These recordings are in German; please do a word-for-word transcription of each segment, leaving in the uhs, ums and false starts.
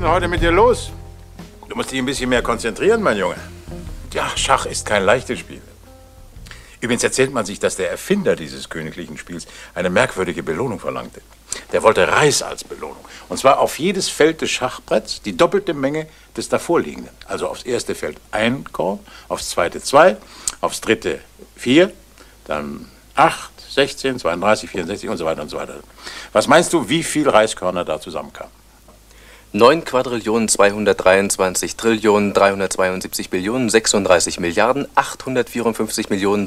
denn heute mit dir los? Du musst dich ein bisschen mehr konzentrieren, mein Junge. Ja, Schach ist kein leichtes Spiel. Übrigens erzählt man sich, dass der Erfinder dieses königlichen Spiels eine merkwürdige Belohnung verlangte. Der wollte Reis als Belohnung. Und zwar auf jedes Feld des Schachbretts die doppelte Menge des davorliegenden. Also aufs erste Feld ein Korn, aufs zweite zwei, aufs dritte vier, dann acht, sechzehn, zweiunddreißig, vierundsechzig und so weiter und so weiter. Was meinst du, wie viel Reiskörner da zusammenkamen? neun Quadrillionen, zweihundertdreiundzwanzig Trillionen, dreihundertzweiundsiebzig Billionen, sechsunddreißig Milliarden, achthundertvierundfünfzig Millionen,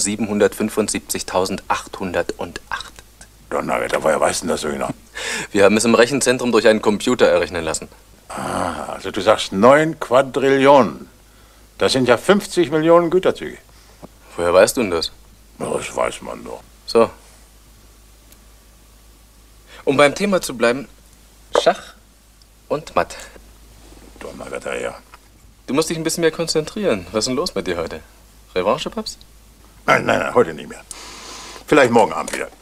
siebenhundertfünfundsiebzigtausendachthundertacht. Donnerwetter, woher weißt du das so genau? Wir haben es im Rechenzentrum durch einen Computer errechnen lassen. Ah, also du sagst neun Quadrillionen. Das sind ja fünfzig Millionen Güterzüge. Woher weißt du denn das? Das weiß man doch. So. Um beim Thema zu bleiben, Schach und Matt. Donnerwetter, ja. Du musst dich ein bisschen mehr konzentrieren. Was ist denn los mit dir heute? Revanche, Paps? Nein, nein, nein, heute nicht mehr. Vielleicht morgen Abend wieder.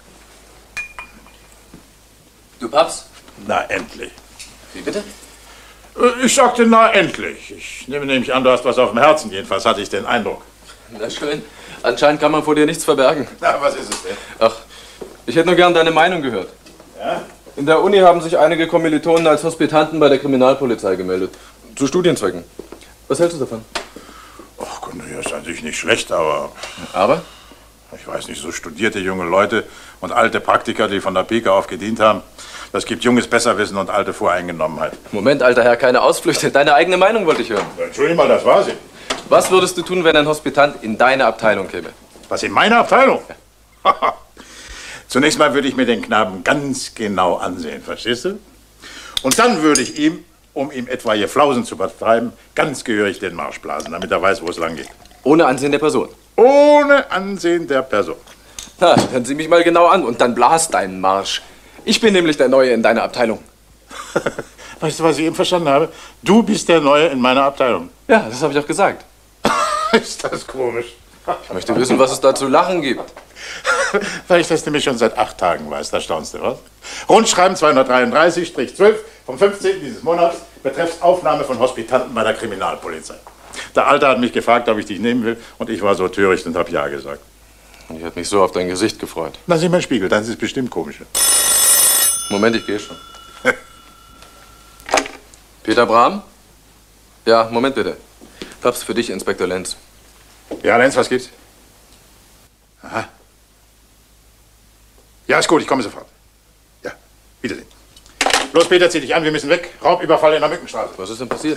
Du, Paps? Na, endlich. Wie bitte? Ich sagte, na, endlich. Ich nehme nämlich an, du hast was auf dem Herzen. Jedenfalls hatte ich den Eindruck. Na schön. Anscheinend kann man vor dir nichts verbergen. Na, was ist es denn? Ach, ich hätte nur gern deine Meinung gehört. Ja? In der Uni haben sich einige Kommilitonen als Hospitanten bei der Kriminalpolizei gemeldet. Zu Studienzwecken. Was hältst du davon? Ach Gott, das ist natürlich nicht schlecht, aber... Aber? Ich weiß nicht, so studierte junge Leute und alte Praktiker, die von der Pike auf gedient haben, das gibt junges Besserwissen und alte Voreingenommenheit. Moment, alter Herr, keine Ausflüchte. Deine eigene Meinung wollte ich hören. Entschuldigung mal, das war sie. Was würdest du tun, wenn ein Hospitant in deine Abteilung käme? Was, in meine Abteilung? Ja. Zunächst mal würde ich mir den Knaben ganz genau ansehen, verstehst du? Und dann würde ich ihm, um ihm etwaige Flausen zu betreiben, ganz gehörig den Marsch blasen, damit er weiß, wo es lang geht. Ohne Ansehen der Person? Ohne Ansehen der Person. Na, dann sieh mich mal genau an und dann blas deinen Marsch. Ich bin nämlich der Neue in deiner Abteilung. Weißt du, was ich eben verstanden habe? Du bist der Neue in meiner Abteilung. Ja, das habe ich auch gesagt. Ist das komisch? Ich möchte wissen, was es da zu lachen gibt. Weil ich das nämlich schon seit acht Tagen weiß, da staunst du, was? Rundschreiben zweihundertdreiunddreißig zwölf vom fünfzehnten dieses Monats betrifft Aufnahme von Hospitanten bei der Kriminalpolizei. Der Alte hat mich gefragt, ob ich dich nehmen will, und ich war so töricht und habe ja gesagt. Ich hätte mich so auf dein Gesicht gefreut. Na, sieh mal in den Spiegel, das ist bestimmt komischer. Moment, ich gehe schon. Peter Brahm? Ja, Moment bitte. Paps, für dich, Inspektor Lenz. Ja, Lenz, was gibt's? Aha. Ja, ist gut, ich komme sofort. Ja, Wiedersehen. Los, Peter, zieh dich an, wir müssen weg. Raubüberfall in der Mückenstraße. Was ist denn passiert?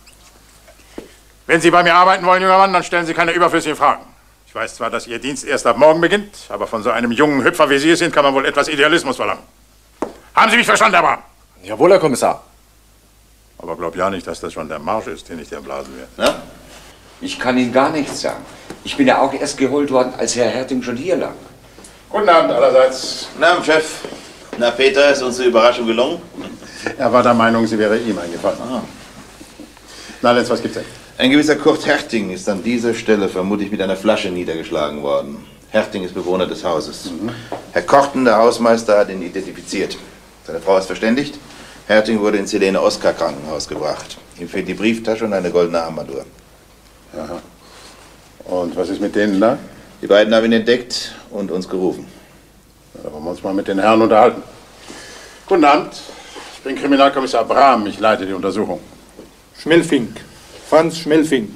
Wenn Sie bei mir arbeiten wollen, junger Mann, dann stellen Sie keine überflüssigen Fragen. Ich weiß zwar, dass Ihr Dienst erst ab morgen beginnt, aber von so einem jungen Hüpfer, wie Sie es sind, kann man wohl etwas Idealismus verlangen. Haben Sie mich verstanden, Herr Brahm? Jawohl, Herr Kommissar. Aber glaub ja nicht, dass das schon der Marsch ist, den ich dir blasen werde. Na? Ich kann Ihnen gar nichts sagen. Ich bin ja auch erst geholt worden, als Herr Herting schon hier lag. Guten Abend allerseits. Guten Abend, Chef. Na, Peter, ist unsere Überraschung gelungen? Er war der Meinung, sie wäre ihm eingefallen. Ah. Na, Lenz, was gibt's denn? Ein gewisser Kurt Herting ist an dieser Stelle vermutlich mit einer Flasche niedergeschlagen worden. Herting ist Bewohner des Hauses. Mhm. Herr Korten, der Hausmeister, hat ihn identifiziert. Seine Frau ist verständigt. Herting wurde ins Helene Oskar Krankenhaus gebracht. Ihm fehlt die Brieftasche und eine goldene Armbanduhr. Aha. Und was ist mit denen da? Die beiden haben ihn entdeckt und uns gerufen. Ja, da wollen wir uns mal mit den Herren unterhalten. Guten Abend. Ich bin Kriminalkommissar Brahm. Ich leite die Untersuchung. Schmelfink. Franz Schmelfink.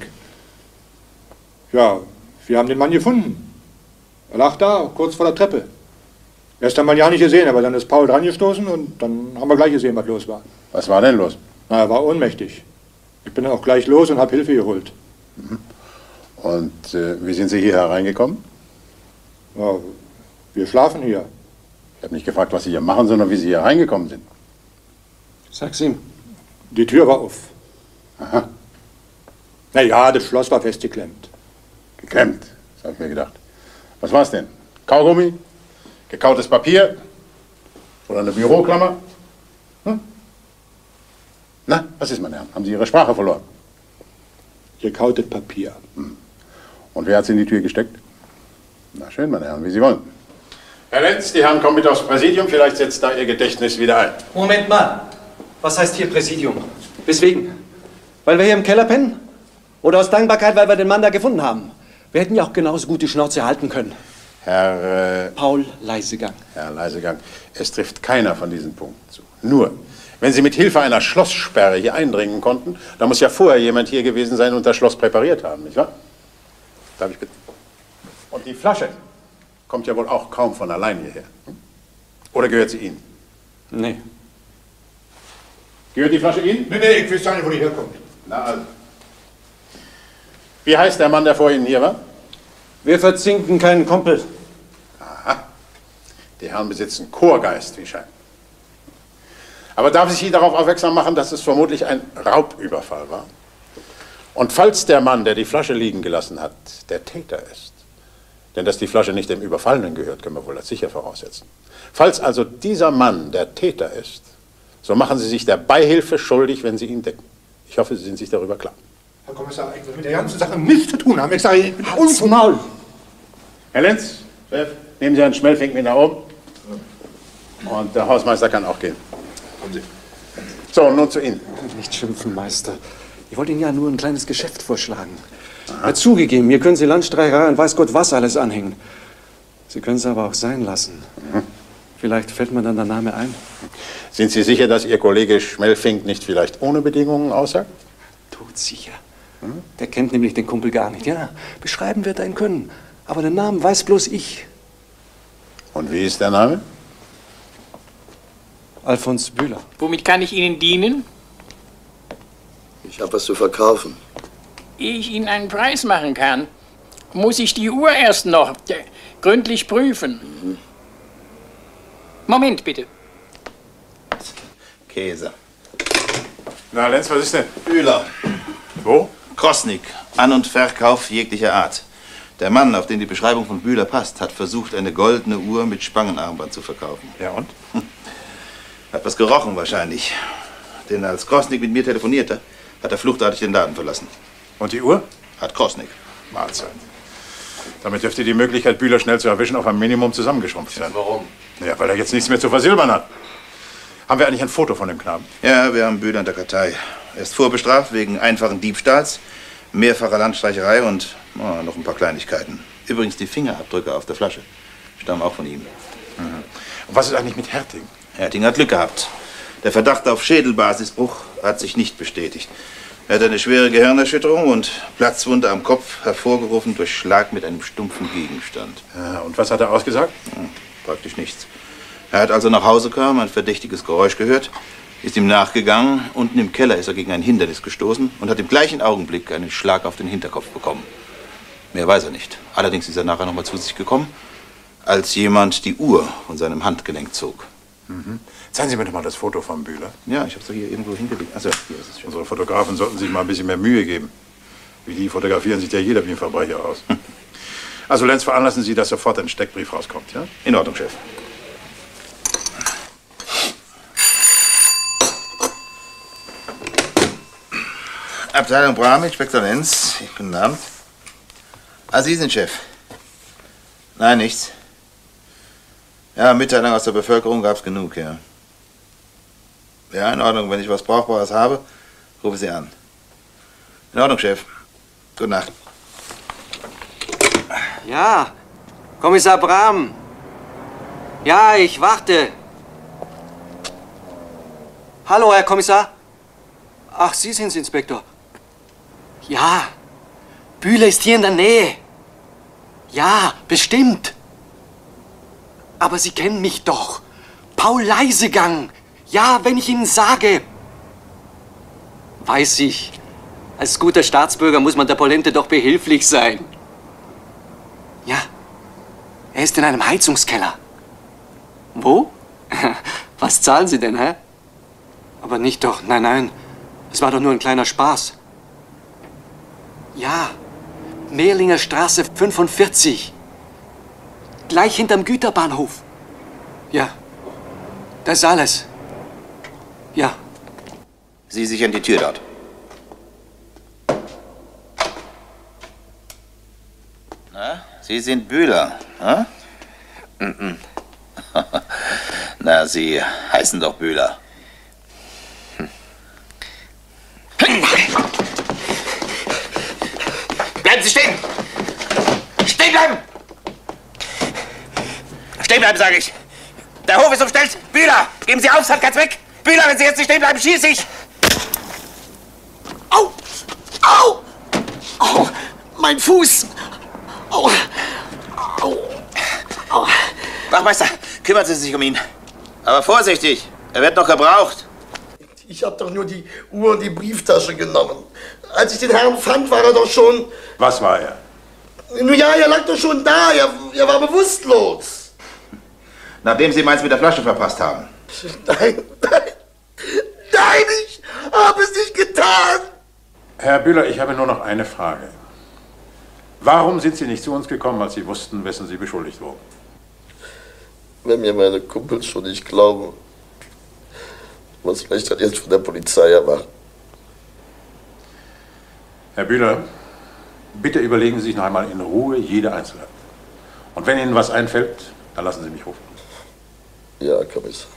Ja, wir haben den Mann gefunden. Er lag da, kurz vor der Treppe. Erst haben wir ihn ja nicht gesehen, aber dann ist Paul dran gestoßen und dann haben wir gleich gesehen, was los war. Was war denn los? Na, er war ohnmächtig. Ich bin dann auch gleich los und habe Hilfe geholt. Mhm. Und äh, wie sind Sie hier hereingekommen? Ja, wir schlafen hier. Ich habe nicht gefragt, was Sie hier machen, sondern wie Sie hier reingekommen sind. Sag's ihm. Die Tür war auf. Aha. Na ja, das Schloss war festgeklemmt. Geklemmt, das habe ich mir gedacht. Was war's denn? Kaugummi? Gekautes Papier? Oder eine Büroklammer? Hm? Na, was ist, meine Herren? Haben Sie Ihre Sprache verloren? Gekautes Papier. Hm. Und wer hat Sie in die Tür gesteckt? Na schön, meine Herren, wie Sie wollen. Herr Lenz, die Herren kommen mit aufs Präsidium. Vielleicht setzt da Ihr Gedächtnis wieder ein. Moment mal. Was heißt hier Präsidium? Weswegen? Weil wir hier im Keller pennen? Oder aus Dankbarkeit, weil wir den Mann da gefunden haben? Wir hätten ja auch genauso gut die Schnauze halten können. Herr... Äh, Paul Leisegang. Herr Leisegang, es trifft keiner von diesen Punkten zu. Nur, wenn Sie mit Hilfe einer Schlosssperre hier eindringen konnten, dann muss ja vorher jemand hier gewesen sein und das Schloss präpariert haben, nicht wahr? Darf ich bitte? Und die Flasche kommt ja wohl auch kaum von allein hierher. Hm? Oder gehört sie Ihnen? Nee. Gehört die Flasche Ihnen? Nee, nee, ich weiß gar nicht, wo die herkommt. Na also. Wie heißt der Mann, der vor Ihnen hier war? Wir verzinken keinen Kumpel. Aha. Die Herren besitzen Chorgeist, wie scheint. Aber darf ich Sie darauf aufmerksam machen, dass es vermutlich ein Raubüberfall war? Und falls der Mann, der die Flasche liegen gelassen hat, der Täter ist, denn dass die Flasche nicht dem Überfallenen gehört, können wir wohl als sicher voraussetzen. Falls also dieser Mann der Täter ist, so machen Sie sich der Beihilfe schuldig, wenn Sie ihn decken. Ich hoffe, Sie sind sich darüber klar. Herr Kommissar, ich will mit der ganzen Sache nichts zu tun haben. Ich sage Ihnen, Halt's Maul! Herr Lenz, Chef, nehmen Sie einen Schmelfink mit nach oben. Und der Hausmeister kann auch gehen. Kommen Sie. So, nun zu Ihnen. Nicht schimpfen, Meister. Ich wollte Ihnen ja nur ein kleines Geschäft vorschlagen. Ja, zugegeben, hier können Sie Landstreicherei und weiß Gott was alles anhängen. Sie können es aber auch sein lassen. Mhm. Vielleicht fällt mir dann der Name ein. Sind Sie sicher, dass Ihr Kollege Schmelfink nicht vielleicht ohne Bedingungen aussagt? Todsicher. Hm? Der kennt nämlich den Kumpel gar nicht. Ja, beschreiben wird er ihn können. Aber den Namen weiß bloß ich. Und wie ist der Name? Alfons Bühler. Womit kann ich Ihnen dienen? Ich habe was zu verkaufen. Ehe ich Ihnen einen Preis machen kann, muss ich die Uhr erst noch äh, gründlich prüfen. Mhm. Moment, bitte. Käse. Na, Lenz, was ist denn? Bühler. Wo? Krosnick. An- und Verkauf jeglicher Art. Der Mann, auf den die Beschreibung von Bühler passt, hat versucht, eine goldene Uhr mit Spangenarmband zu verkaufen. Ja, und? Hat was gerochen wahrscheinlich. Denn als Krosnick mit mir telefonierte, hat er fluchtartig den Laden verlassen. Und die Uhr? Hat Krosnick. Mahlzeit. Damit dürfte die Möglichkeit, Bühler schnell zu erwischen, auf ein Minimum zusammengeschrumpft sein. Warum? Ja, weil er jetzt nichts mehr zu versilbern hat. Haben wir eigentlich ein Foto von dem Knaben? Ja, wir haben Bühler in der Kartei. Er ist vorbestraft wegen einfachen Diebstahls, mehrfacher Landstreicherei und oh, noch ein paar Kleinigkeiten. Übrigens, die Fingerabdrücke auf der Flasche stammen auch von ihm. Mhm. Und was ist eigentlich mit Herting? Herting hat Glück gehabt. Der Verdacht auf Schädelbasisbruch hat sich nicht bestätigt. Er hat eine schwere Gehirnerschütterung und Platzwunde am Kopf, hervorgerufen durch Schlag mit einem stumpfen Gegenstand. Ja, und was hat er ausgesagt? Hm, praktisch nichts. Er hat, als er nach Hause kam, ein verdächtiges Geräusch gehört, ist ihm nachgegangen. Unten im Keller ist er gegen ein Hindernis gestoßen und hat im gleichen Augenblick einen Schlag auf den Hinterkopf bekommen. Mehr weiß er nicht. Allerdings ist er nachher noch mal zu sich gekommen, als jemand die Uhr von seinem Handgelenk zog. Mhm. Zeigen Sie mir doch mal das Foto von Bühler. Ja, ich habe es doch hier irgendwo hingelegt. Also, hier ist es schon. Unsere Fotografen sollten sich mal ein bisschen mehr Mühe geben. Wie die fotografieren, sieht ja jeder wie ein Verbrecher aus. Also, Lenz, veranlassen Sie, dass sofort ein Steckbrief rauskommt, ja? In Ordnung, Chef. Abteilung Brahm, Inspektor Lenz. Guten Abend. Ah, Sie sind Chef. Nein, nichts. Ja, Mitteilung aus der Bevölkerung gab's genug, ja. Ja, in Ordnung. Wenn ich was Brauchbares habe, rufe Sie an. In Ordnung, Chef. Gute Nacht. Ja, Kommissar Brahm. Ja, ich warte. Hallo, Herr Kommissar. Ach, Sie sind's, Inspektor. Ja, Bühler ist hier in der Nähe. Ja, bestimmt. Aber Sie kennen mich doch. Paul Leisegang. Ja, wenn ich Ihnen sage. Weiß ich. Als guter Staatsbürger muss man der Polente doch behilflich sein. Ja, er ist in einem Heizungskeller. Wo? Was zahlen Sie denn, hä? Aber nicht doch, nein, nein. Es war doch nur ein kleiner Spaß. Ja, Mehrlinger Straße fünfundvierzig. Gleich hinterm Güterbahnhof. Ja, das ist alles. Ja. Sie sichern die Tür dort. Na, Sie sind Bühler, hm? Mm-mm. Na, Sie heißen doch Bühler. Hm. Nein! Bleiben Sie stehen! Stehen bleiben! Stehen bleiben, sage ich! Der Hof ist umstellt! Bühler! Geben Sie auf, es hat keins weg! Bühler, wenn Sie jetzt nicht stehen bleiben, schieße ich! Au! Au! Au! Mein Fuß! Au! Au! Au! Wachmeister, kümmern Sie sich um ihn. Aber vorsichtig, er wird noch gebraucht. Ich habe doch nur die Uhr und die Brieftasche genommen. Als ich den Herrn fand, war er doch schon... Was war er? Nun ja, er lag doch schon da. Er, er war bewusstlos. Nachdem Sie meins mit der Flasche verpasst haben. Nein, nein. Nein, ich habe es nicht getan. Herr Bühler, ich habe nur noch eine Frage. Warum sind Sie nicht zu uns gekommen, als Sie wussten, wessen Sie beschuldigt wurden? Wenn mir meine Kumpels schon nicht glauben, was vielleicht dann jetzt von der Polizei erwarten. Herr Bühler, bitte überlegen Sie sich noch einmal in Ruhe jede Einzelheit. Und wenn Ihnen was einfällt, dann lassen Sie mich rufen. Ja, Kommissar.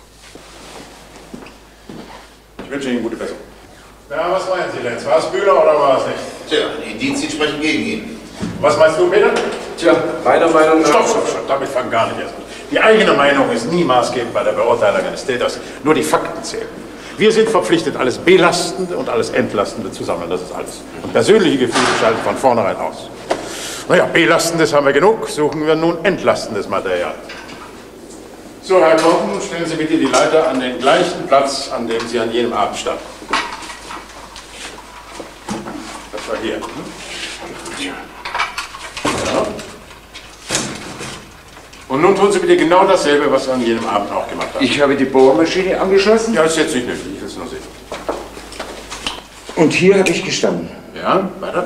Ich wünsche Ihnen gute Besserung. Ja, was meinen Sie denn? War es Bühler oder war es nicht? Tja, die Indizien sprechen gegen ihn. Was meinst du, Peter? Tja, meiner Meinung nach... Stopp, stopp, stopp, damit fangen gar nicht erst an. Die eigene Meinung ist nie maßgebend bei der Beurteilung eines Täters. Nur die Fakten zählen. Wir sind verpflichtet, alles Belastende und alles Entlastende zu sammeln. Das ist alles. Und persönliche Gefühle schalten von vornherein aus. Naja, Belastendes haben wir genug. Suchen wir nun entlastendes Material. So, Herr Korten, stellen Sie bitte die Leiter an den gleichen Platz, an dem Sie an jenem Abend standen. Das war hier. Ja. Und nun tun Sie bitte genau dasselbe, was Sie an jenem Abend auch gemacht haben. Ich habe die Bohrmaschine angeschlossen. Ja, ist jetzt nicht nötig, ich will es nur sehen. Und hier habe ich gestanden. Ja, weiter.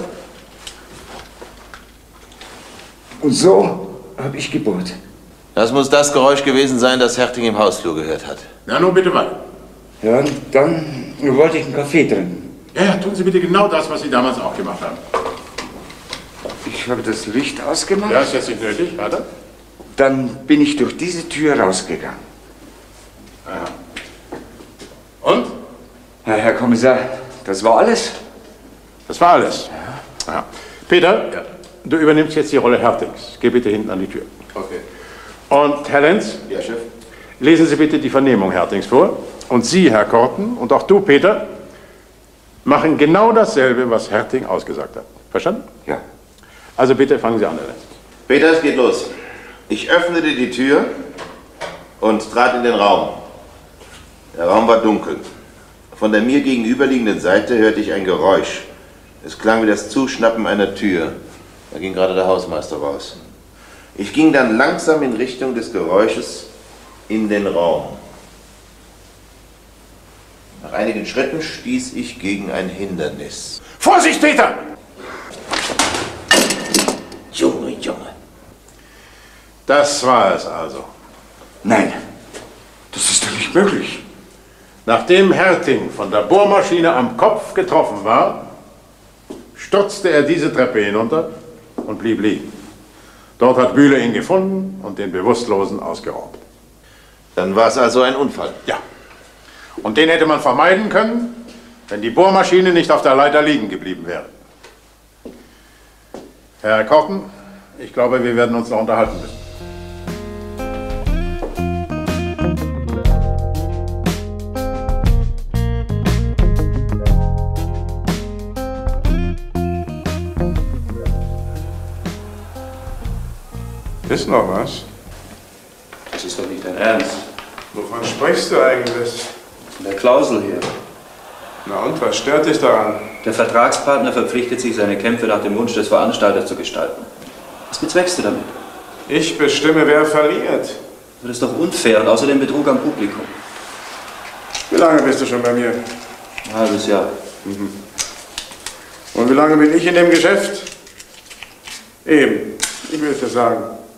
Und so habe ich gebohrt. Das muss das Geräusch gewesen sein, das Herting im Hausflur gehört hat. Na, nun bitte weiter. Ja, und dann wollte ich einen Kaffee trinken. Ja, ja, tun Sie bitte genau das, was Sie damals auch gemacht haben. Ich habe das Licht ausgemacht. Ja, ist jetzt nicht nötig, weiter. Dann bin ich durch diese Tür rausgegangen. Aha. Und? Ja, Herr Kommissar, das war alles. Das war alles. Ja. Ja. Peter, ja. Du übernimmst jetzt die Rolle Hertings. Geh bitte hinten an die Tür. Okay. Und Herr Lenz? Ja, Chef. Lesen Sie bitte die Vernehmung Hertings vor. Und Sie, Herr Korten, und auch du, Peter, machen genau dasselbe, was Herting ausgesagt hat. Verstanden? Ja. Also bitte fangen Sie an, Herr Lenz. Peter, es geht los. Ich öffnete die Tür und trat in den Raum. Der Raum war dunkel. Von der mir gegenüberliegenden Seite hörte ich ein Geräusch. Es klang wie das Zuschnappen einer Tür. Da ging gerade der Hausmeister raus. Ich ging dann langsam in Richtung des Geräusches in den Raum. Nach einigen Schritten stieß ich gegen ein Hindernis. Vorsicht, Peter! Junge, Junge. Das war es also. Nein, das ist doch nicht möglich. Nachdem Herting von der Bohrmaschine am Kopf getroffen war, stürzte er diese Treppe hinunter und blieb liegen. Dort hat Bühler ihn gefunden und den Bewusstlosen ausgeraubt. Dann war es also ein Unfall. Ja. Und den hätte man vermeiden können, wenn die Bohrmaschine nicht auf der Leiter liegen geblieben wäre. Herr Korten, ich glaube, wir werden uns noch unterhalten müssen. Ist noch was? Das ist doch nicht dein Ernst. Wovon sprichst du eigentlich? Von der Klausel hier. Na und, was stört dich daran? Der Vertragspartner verpflichtet sich, seine Kämpfe nach dem Wunsch des Veranstalters zu gestalten. Was bezweckst du damit? Ich bestimme, wer verliert. Das ist doch unfair und außerdem Betrug am Publikum. Wie lange bist du schon bei mir? Ein halbes Jahr. Mhm. Und wie lange bin ich in dem Geschäft? Eben, ich will es dir sagen.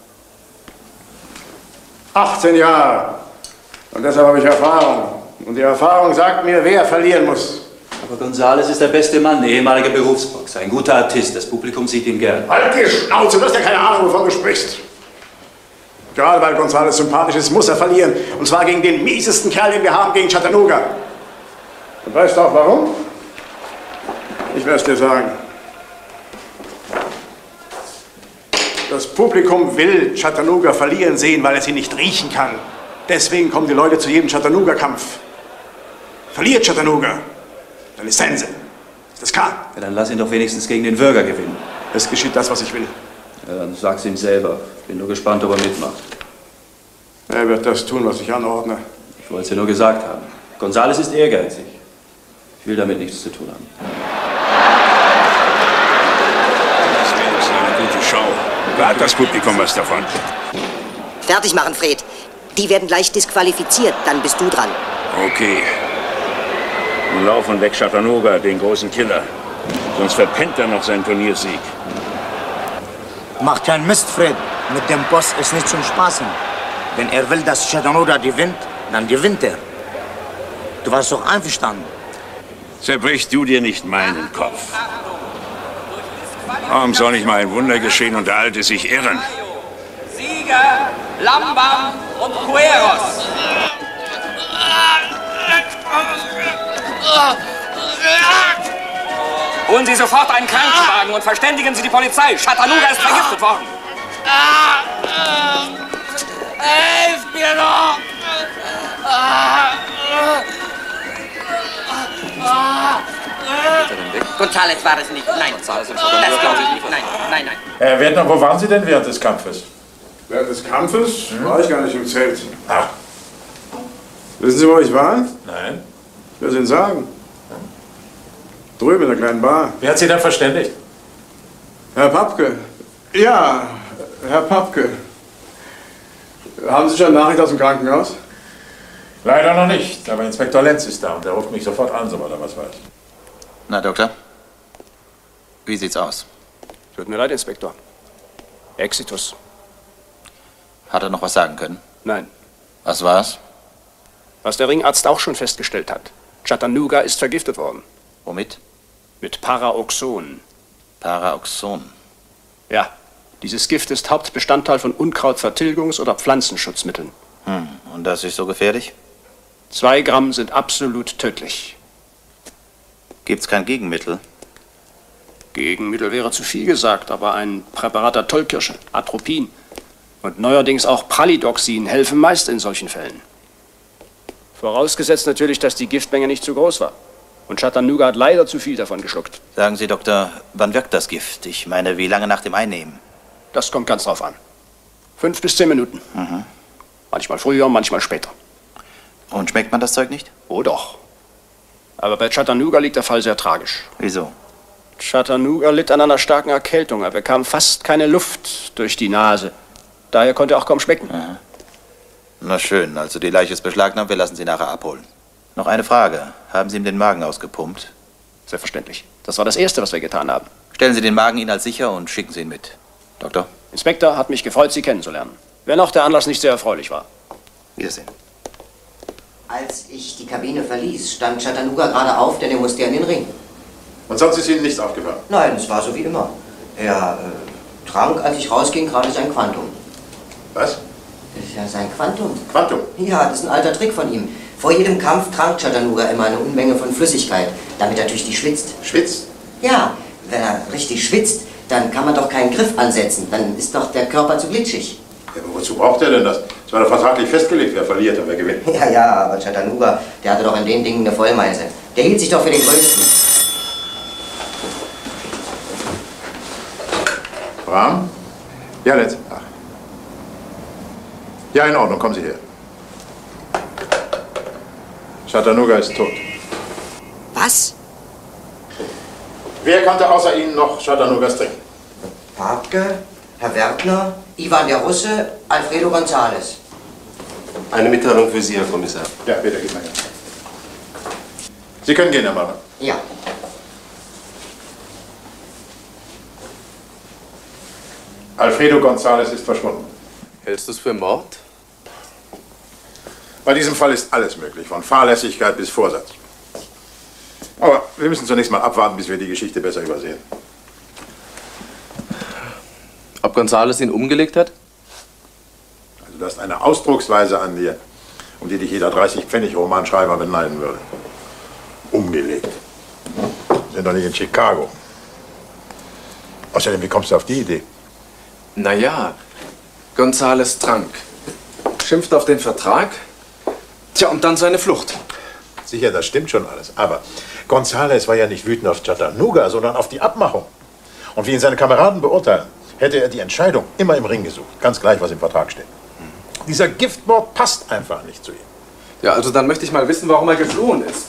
achtzehn Jahre. Und deshalb habe ich Erfahrung. Und die Erfahrung sagt mir, wer verlieren muss. Aber Gonzales ist der beste Mann, ehemaliger Berufsboxer, ein guter Artist. Das Publikum sieht ihn gern. Halt die Schnauze, du hast ja keine Ahnung, wovon du sprichst. Gerade weil Gonzales sympathisch ist, muss er verlieren. Und zwar gegen den miesesten Kerl, den wir haben, gegen Chattanooga. Und weißt du auch warum? Ich werde es dir sagen. Das Publikum will Chattanooga verlieren sehen, weil es sie nicht riechen kann. Deswegen kommen die Leute zu jedem Chattanooga-Kampf. Verliert Chattanooga, dann ist Sense. Ist das klar? Ja, dann lass ihn doch wenigstens gegen den Würger gewinnen. Es geschieht das, was ich will. Ja, dann sag's ihm selber. Ich bin nur gespannt, ob er mitmacht. Er wird das tun, was ich anordne. Ich wollte es dir nur gesagt haben. Gonzales ist ehrgeizig. Ich will damit nichts zu tun haben. Das wäre doch so eine gute Show. Da hat das Publikum was davon. Fertig machen, Fred. Die werden gleich disqualifiziert, dann bist du dran. Okay. Nun lauf und weg Chattanooga, den großen Killer. Sonst verpennt er noch seinen Turniersieg. Mach keinen Mist, Fred. Mit dem Boss ist nicht zum Spaßen. Wenn er will, dass Chattanooga gewinnt, dann gewinnt er. Du warst doch einverstanden. Zerbrich du dir nicht meinen Kopf. Warum soll nicht mal ein Wunder geschehen und der Alte sich irren? Sieger, Lambam und Cueros. Holen Sie sofort einen Krankenwagen und verständigen Sie die Polizei. Chattanooga ist vergiftet worden. Helft mir doch! Gonzales war es nicht. Nein, das glaube ich nicht. Nein, nein, nein. Herr Wertner, wo waren Sie denn während des Kampfes? Während des Kampfes hm? war ich gar nicht im Zelt. Ah. Wissen Sie, wo ich war? Nein. Ich will es Ihnen sagen. Drüben in der kleinen Bar. Wer hat Sie dann verständigt? Herr Papke. Ja, Herr Papke. Haben Sie schon eine Nachricht aus dem Krankenhaus? Leider noch nicht, aber Inspektor Lenz ist da und der ruft mich sofort an, sobald er was weiß. Na, Doktor? Wie sieht's aus? Tut mir leid, Inspektor. Exitus. Hat er noch was sagen können? Nein. Was war's? Was der Ringarzt auch schon festgestellt hat. Chattanooga ist vergiftet worden. Womit? Mit Paraoxon. Paraoxon? Ja. Dieses Gift ist Hauptbestandteil von Unkrautvertilgungs- oder Pflanzenschutzmitteln. Hm. Und das ist so gefährlich? Zwei Gramm sind absolut tödlich. Gibt's kein Gegenmittel? Gegenmittel wäre zu viel gesagt, aber ein Präparat der Tollkirsche, Atropin und neuerdings auch Pralidoxin helfen meist in solchen Fällen. Vorausgesetzt natürlich, dass die Giftmenge nicht zu groß war. Und Chattanooga hat leider zu viel davon geschluckt. Sagen Sie, Doktor, wann wirkt das Gift? Ich meine, wie lange nach dem Einnehmen? Das kommt ganz drauf an. Fünf bis zehn Minuten. Mhm. Manchmal früher, manchmal später. Und schmeckt man das Zeug nicht? Oh doch. Aber bei Chattanooga liegt der Fall sehr tragisch. Wieso? Chattanooga litt an einer starken Erkältung. Er bekam fast keine Luft durch die Nase. Daher konnte er auch kaum schmecken. Mhm. Na schön, also die Leiche ist beschlagnahmt, wir lassen sie nachher abholen. Noch eine Frage. Haben Sie ihm den Magen ausgepumpt? Selbstverständlich. Das war das Erste, was wir getan haben. Stellen Sie den Magen Ihnen als sicher und schicken Sie ihn mit. Doktor? Inspektor, hat mich gefreut, Sie kennenzulernen. Wenn auch der Anlass nicht sehr erfreulich war. Wiedersehen. Als ich die Kabine verließ, stand Chattanooga gerade auf, denn er musste an den Ring. Und sonst ist Ihnen nichts aufgefallen? Nein, es war so wie immer. Er äh, trank, als ich rausging, gerade sein Quantum. Was? Das ist ja sein Quantum. Quantum? Ja, das ist ein alter Trick von ihm. Vor jedem Kampf trank Chattanooga immer eine Unmenge von Flüssigkeit, damit er durch die schwitzt. Schwitzt? Ja, wenn er richtig schwitzt, dann kann man doch keinen Griff ansetzen. Dann ist doch der Körper zu glitschig. Ja, aber wozu braucht er denn das? Es war doch vertraglich festgelegt, wer verliert und wer gewinnt. Ja, ja, aber Chattanooga, der hatte doch in den Dingen eine Vollmeise. Der hielt sich doch für den Größten. Bram? Ja, Lenz. Ach. Ja, in Ordnung, kommen Sie her. Chattanooga ist tot. Was? Wer konnte außer Ihnen noch Chattanoogas trinken? Papke, Herr Wertner, Ivan der Russe, Alfredo Gonzales. Eine Mitteilung für Sie, Herr Kommissar. Ja, bitte, gib mal her. Sie können gehen, Herr Maler. Ja. Alfredo Gonzales ist verschwunden. Hältst du es für Mord? Bei diesem Fall ist alles möglich, von Fahrlässigkeit bis Vorsatz. Aber wir müssen zunächst mal abwarten, bis wir die Geschichte besser übersehen. Ob Gonzales ihn umgelegt hat? Also das ist eine Ausdrucksweise an dir, um die dich jeder dreißig Pfennig Romanschreiber beneiden würde. Umgelegt. Sind doch nicht in Chicago. Außerdem, wie kommst du auf die Idee? Naja, Gonzales trank, schimpft auf den Vertrag, tja, und dann seine Flucht. Sicher, das stimmt schon alles. Aber Gonzales war ja nicht wütend auf Chattanooga, sondern auf die Abmachung. Und wie ihn seine Kameraden beurteilen, hätte er die Entscheidung immer im Ring gesucht. Ganz gleich, was im Vertrag steht. Dieser Giftmord passt einfach nicht zu ihm. Ja, also dann möchte ich mal wissen, warum er geflohen ist.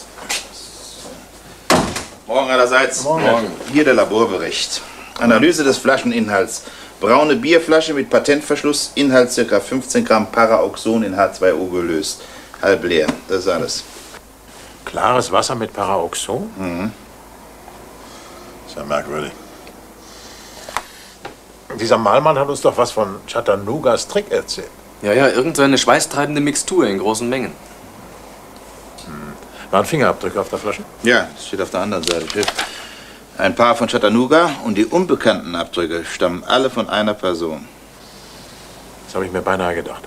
Morgen allerseits. Morgen. Morgen. Hier der Laborbericht. Analyse des Flascheninhalts. Braune Bierflasche mit Patentverschluss, Inhalt ca. fünfzehn Gramm Paraoxon in H zwei O gelöst. Halb leer, das ist alles. Klares Wasser mit Paraoxon? Mhm. Ist ja merkwürdig. Dieser Malmann hat uns doch was von Chattanoogas Trick erzählt. Ja, ja, irgendeine schweißtreibende Mixtur in großen Mengen. Hm. Waren Fingerabdrücke auf der Flasche? Ja, das steht auf der anderen Seite. Steht ein paar von Chattanooga und die unbekannten Abdrücke stammen alle von einer Person. Das habe ich mir beinahe gedacht.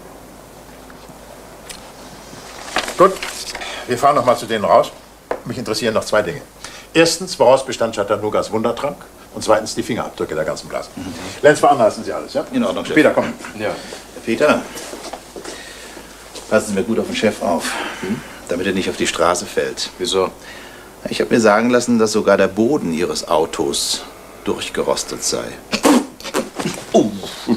Gut, wir fahren noch mal zu denen raus. Mich interessieren noch zwei Dinge. Erstens, woraus bestand Chattanoogas Wundertrank? Und zweitens die Fingerabdrücke der ganzen Blase. Mhm. Lenz, veranlassen Sie alles, ja? In Ordnung, Chef. Später, komm. Ja. Herr Peter, passen Sie mir gut auf den Chef auf, hm? damit er nicht auf die Straße fällt. Wieso? Ich habe mir sagen lassen, dass sogar der Boden Ihres Autos durchgerostet sei. Oh.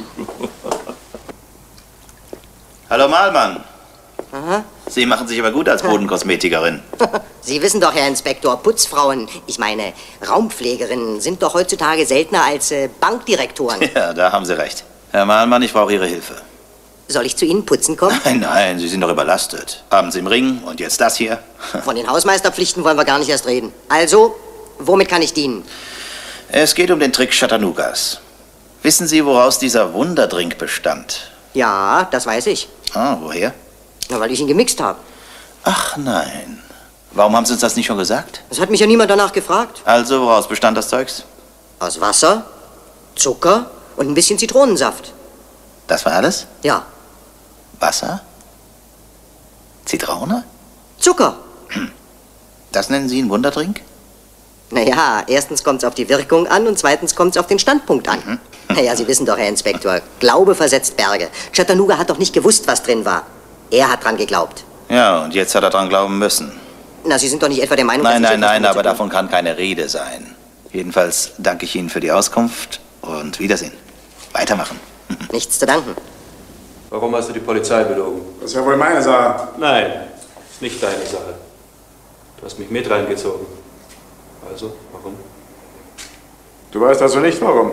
Hallo Malmann. Aha. Sie machen sich aber gut als Bodenkosmetikerin. Sie wissen doch, Herr Inspektor, Putzfrauen, ich meine Raumpflegerinnen, sind doch heutzutage seltener als äh, Bankdirektoren. Ja, da haben Sie recht. Herr Malmann, ich brauche Ihre Hilfe. Soll ich zu Ihnen putzen kommen? Nein, nein, Sie sind doch überlastet. Abends im Ring und jetzt das hier. Von den Hausmeisterpflichten wollen wir gar nicht erst reden. Also, womit kann ich dienen? Es geht um den Trick Chattanoogas. Wissen Sie, woraus dieser Wunderdrink bestand? Ja, das weiß ich. Ah, woher? Na, weil ich ihn gemixt habe. Ach nein. Warum haben Sie uns das nicht schon gesagt? Das hat mich ja niemand danach gefragt. Also, woraus bestand das Zeugs? Aus Wasser, Zucker und ein bisschen Zitronensaft. Das war alles? Ja. Wasser? Zitrone? Zucker. Das nennen Sie einen Wunderdrink? Naja, erstens kommt es auf die Wirkung an und zweitens kommt es auf den Standpunkt an. Mhm. Naja, Sie wissen doch, Herr Inspektor, Glaube versetzt Berge. Chattanooga hat doch nicht gewusst, was drin war. Er hat dran geglaubt. Ja, und jetzt hat er dran glauben müssen. Na, Sie sind doch nicht etwa der Meinung, Nein, dass nein, ich nein, aber davon kann keine Rede sein. Jedenfalls danke ich Ihnen für die Auskunft und Wiedersehen. Weitermachen. Nichts zu danken. Warum hast du die Polizei belogen? Das ist ja wohl meine Sache. Nein, ist nicht deine Sache. Du hast mich mit reingezogen. Also, warum? Du weißt also nicht, warum.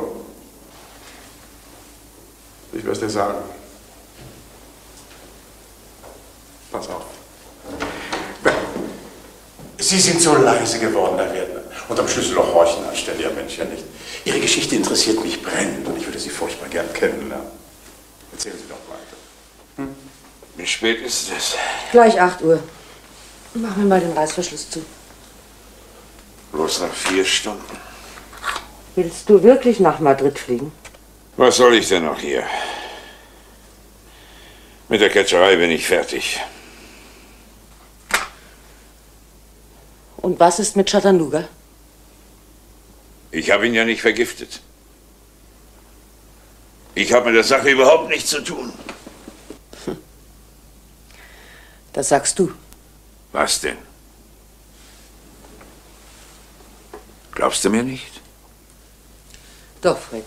Ich will es dir sagen. Pass auf. Sie sind so leise geworden, Herr Wertner. Und am Schlüsselloch horchen anständiger Mensch ja nicht. Ihre Geschichte interessiert mich brennend und ich würde Sie furchtbar gern kennenlernen. Erzählen Sie doch weiter. Hm? Wie spät ist es? Gleich acht Uhr. Mach mir mal den Reißverschluss zu. Bloß noch vier Stunden. Willst du wirklich nach Madrid fliegen? Was soll ich denn noch hier? Mit der Ketzerei bin ich fertig. Und was ist mit Chattanooga? Ich habe ihn ja nicht vergiftet. Ich habe mit der Sache überhaupt nichts zu tun. Hm. Das sagst du. Was denn? Glaubst du mir nicht? Doch, Fred.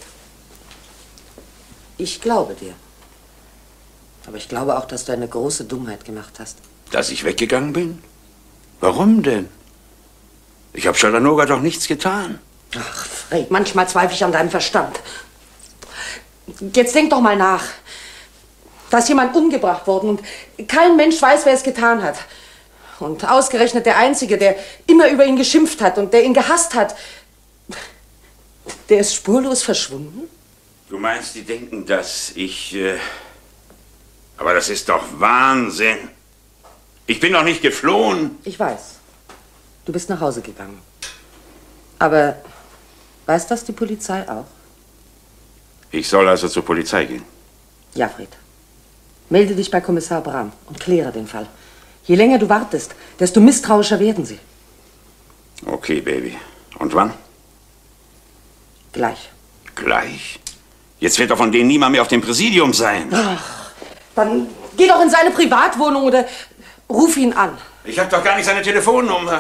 Ich glaube dir. Aber ich glaube auch, dass du eine große Dummheit gemacht hast. Dass ich weggegangen bin? Warum denn? Ich habe Chattanooga doch nichts getan. Ach, Fred, manchmal zweifle ich an deinem Verstand. Jetzt denk doch mal nach. Da ist jemand umgebracht worden und kein Mensch weiß, wer es getan hat. Und ausgerechnet der Einzige, der immer über ihn geschimpft hat und der ihn gehasst hat, der ist spurlos verschwunden? Du meinst, die denken, dass ich... Äh aber das ist doch Wahnsinn. Ich bin doch nicht geflohen. Ich weiß. Du bist nach Hause gegangen. Aber weiß das die Polizei auch? Ich soll also zur Polizei gehen? Ja, Fred. Melde dich bei Kommissar Bram und kläre den Fall. Je länger du wartest, desto misstrauischer werden sie. Okay, Baby. Und wann? Gleich. Gleich? Jetzt wird doch von denen niemand mehr auf dem Präsidium sein. Ach, dann geh doch in seine Privatwohnung oder ruf ihn an. Ich habe doch gar nicht seine Telefonnummer.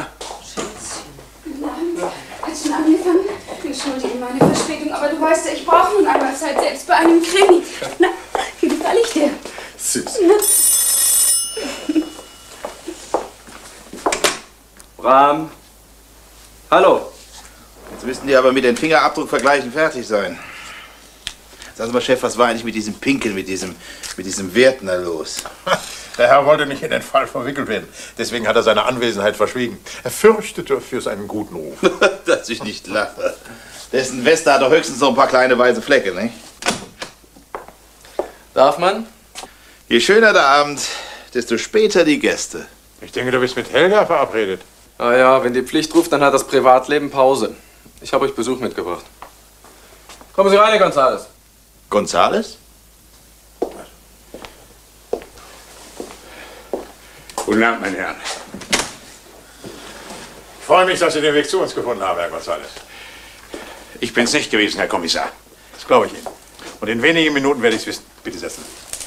Hat schon angefangen? Entschuldige meine Verspätung, aber du weißt ja, ich brauche nun einmal Zeit, selbst bei einem Krimi. Na, wie gefällt ich dir? Süß. Bram. Hallo. Jetzt müssten die aber mit den Fingerabdruckvergleichen fertig sein. Sagen Sie mal, Chef, was war eigentlich mit diesem Pinkeln, mit diesem, mit diesem Wertner los? Der Herr wollte nicht in den Fall verwickelt werden. Deswegen hat er seine Anwesenheit verschwiegen. Er fürchtete für seinen guten Ruf. Dass ich nicht lache. Dessen Weste hat doch höchstens noch ein paar kleine weiße Flecke, nicht? Darf man? Je schöner der Abend, desto später die Gäste. Ich denke, du bist mit Helga verabredet. Ah ja, wenn die Pflicht ruft, dann hat das Privatleben Pause. Ich habe euch Besuch mitgebracht. Kommen Sie rein, Herr González. González? Guten Abend, meine Herren. Ich freue mich, dass Sie den Weg zu uns gefunden haben, Herr González. Ich bin's nicht gewesen, Herr Kommissar. Das glaube ich Ihnen. Und in wenigen Minuten werde ich es wissen. Bitte setzen.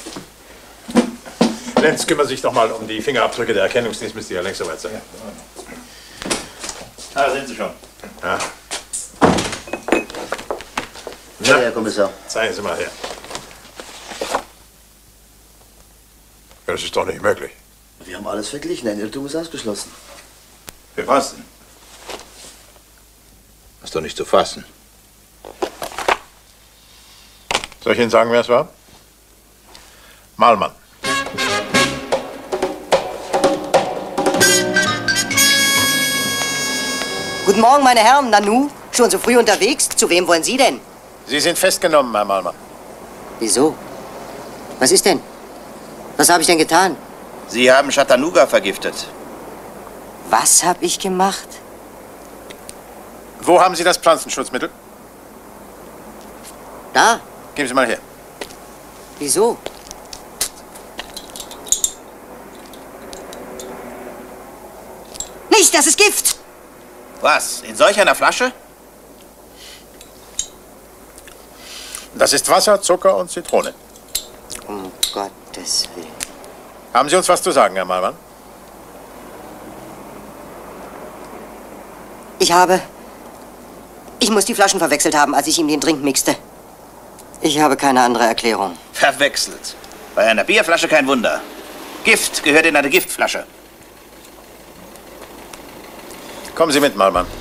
Lenz, kümmere sich doch mal um die Fingerabdrücke. Der Erkennungsdienst müsste ja längst soweit sein. Ah, da sind Sie schon. Ja. Ja, Herr Kommissar. Zeigen Sie mal her. Das ist doch nicht möglich. Wir haben alles verglichen. Ein Irrtum ist ausgeschlossen. Für was denn? Das ist doch nicht zu fassen. Soll ich Ihnen sagen, wer es war? Malmann. Guten Morgen, meine Herren. Nanu, schon so früh unterwegs? Zu wem wollen Sie denn? Sie sind festgenommen, Herr Malmann. Wieso? Was ist denn? Was habe ich denn getan? Sie haben Chattanooga vergiftet. Was habe ich gemacht? Wo haben Sie das Pflanzenschutzmittel? Da. Geben Sie mal her. Wieso? Nicht, das ist Gift! Was? In solch einer Flasche? Das ist Wasser, Zucker und Zitrone. Um Gottes Willen. Haben Sie uns was zu sagen, Herr Malmann? Ich habe... Ich muss die Flaschen verwechselt haben, als ich ihm den Drink mixte. Ich habe keine andere Erklärung. Verwechselt. Bei einer Bierflasche kein Wunder. Gift gehört in eine Giftflasche. Kommen Sie mit, Malmann.